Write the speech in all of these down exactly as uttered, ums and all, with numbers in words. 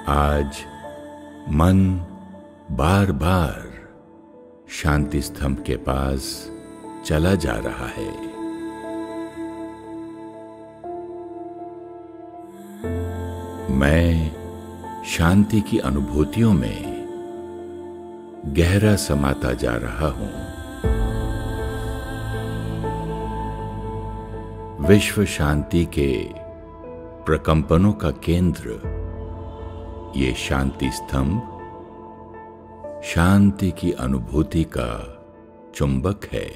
आज मन बार बार शांति स्तंभ के पास चला जा रहा है। मैं शांति की अनुभूतियों में गहरा समाता जा रहा हूं। विश्व शांति के प्रकंपनों का केंद्र ये शांति स्तंभ शांति की अनुभूति का चुंबक है।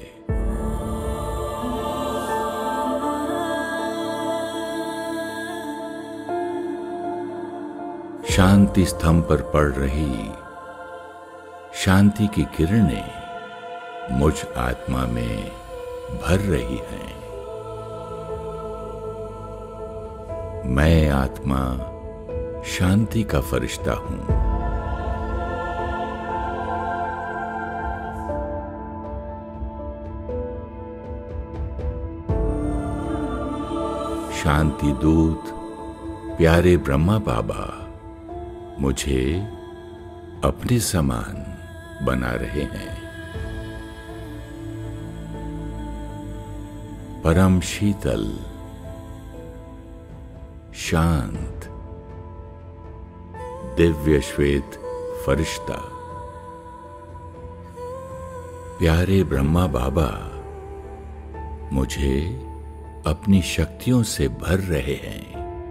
शांति स्तंभ पर पड़ रही शांति की किरणें मुझ आत्मा में भर रही हैं। मैं आत्मा शांति का फरिश्ता हूं। शांति दूत प्यारे ब्रह्मा बाबा मुझे अपने समान बना रहे हैं। परम शीतल शांत दिव्य श्वेत फरिश्ता प्यारे ब्रह्मा बाबा मुझे अपनी शक्तियों से भर रहे हैं।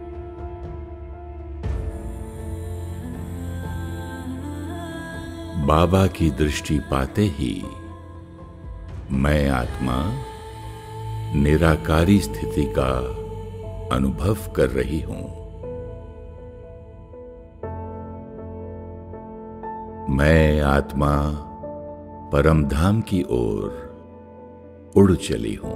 बाबा की दृष्टि पाते ही मैं आत्मा निराकारी स्थिति का अनुभव कर रही हूं। मैं आत्मा परम धाम की ओर उड़ चली हूं।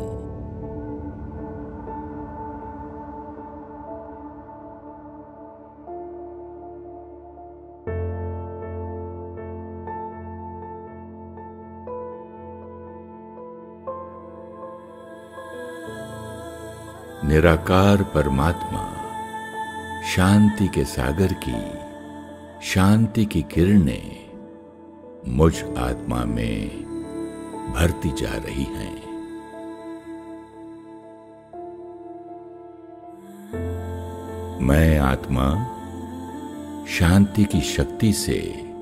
निराकार परमात्मा शांति के सागर की शांति की किरणें मुझ आत्मा में भरती जा रही हैं। मैं आत्मा शांति की शक्ति से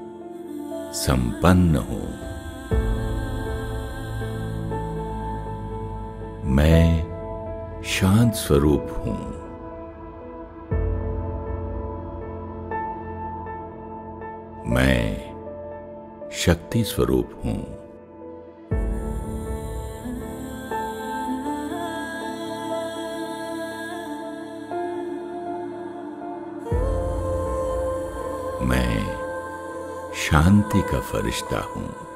संपन्न हूं। मैं शांत स्वरूप हूं। मैं शक्ति स्वरूप हूं। मैं शांति का फरिश्ता हूं।